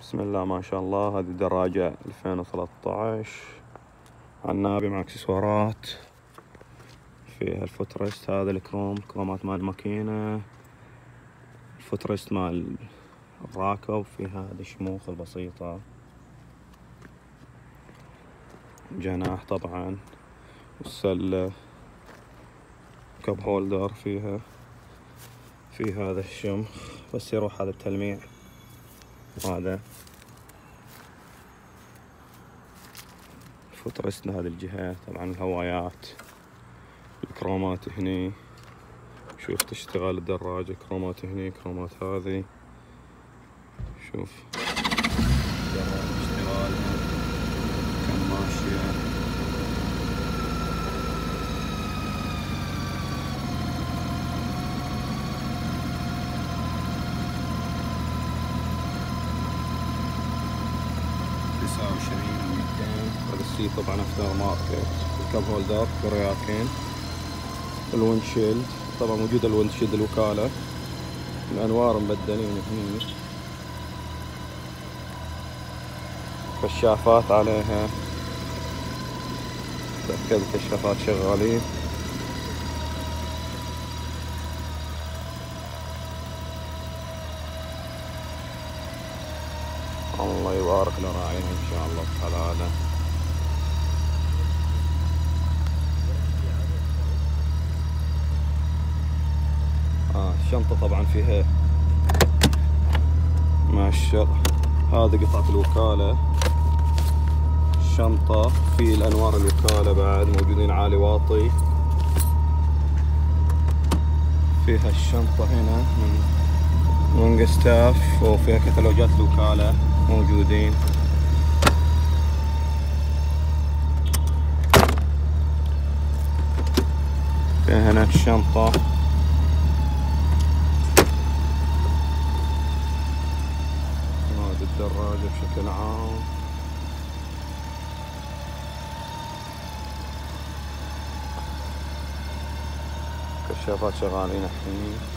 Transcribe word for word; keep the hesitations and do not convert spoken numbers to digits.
بسم الله ما شاء الله. هذه دراجة ألفين وثلاثة عشر عنابي مع اكسسوارات. فيها الفوترست، هذا الكروم كرومات مال الماكينة، الفوترست مال الراكب، وفيها هذه الشموخ البسيطة، جناح طبعا، والسلة، كب هولدر فيها، في هذا الشمخ بس يروح هذا التلميع. هذا الفوترست لهذه الجهة، طبعا الهوايات، الكرومات هني. شوف تشتغل الدراجة، كرومات هني، كرومات هذه. شوف الدراجة اشتغالها كم ماشية. تسعة وعشرين ومئتين. هذا السي طبعا افتر ماركت. الكاب هولدر كورياكين. الويندشيلد طبعا موجود، الويندشيلد الوكالة، الأنوار مبدلين هني، كشافات عليها، تأكد الكشافات شغالين. الله يبارك لراعيها إن شاء الله تعالى. آه الشنطة طبعا فيها ماشر. هذه قطعة الوكالة، الشنطة في الأنوار الوكالة بعد موجودين، عالي واطي. فيها الشنطة هنا من لونج ستاف، وفيها كتالوجات الوكالة موجودين. فيها هنا الشنطة. هذه الدراجة بشكل عام. كشافات شغالين الحين.